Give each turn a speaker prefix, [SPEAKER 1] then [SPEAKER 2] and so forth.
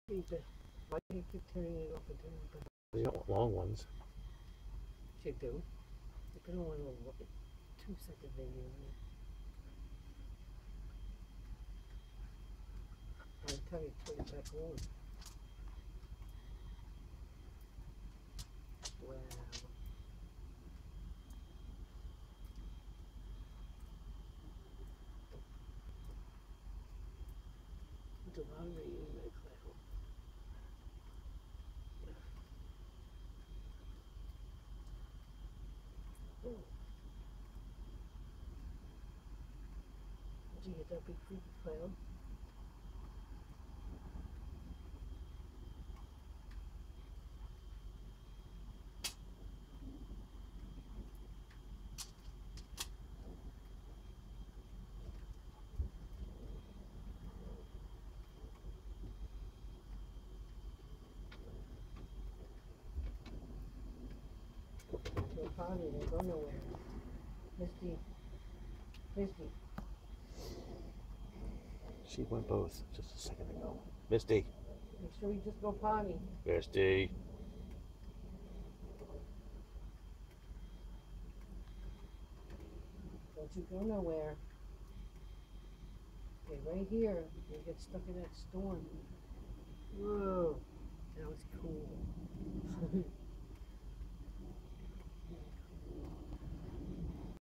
[SPEAKER 1] Keep it. Why do you keep turning it off and turning it back?
[SPEAKER 2] You don't want long ones.
[SPEAKER 1] You do. You don't want to look at 2-second video. By the time you turn it back on. Wow. There's a lot of radio in that cloud. Oh. Did you get that big creepy cloud? They'll find me, they'll go nowhere. Misty. Misty.
[SPEAKER 2] She went both just a second ago. Misty.
[SPEAKER 1] Make sure you just go potty.
[SPEAKER 2] Misty.
[SPEAKER 1] Don't you go nowhere. Stay right here. You get stuck in that storm. Whoa. That was cool.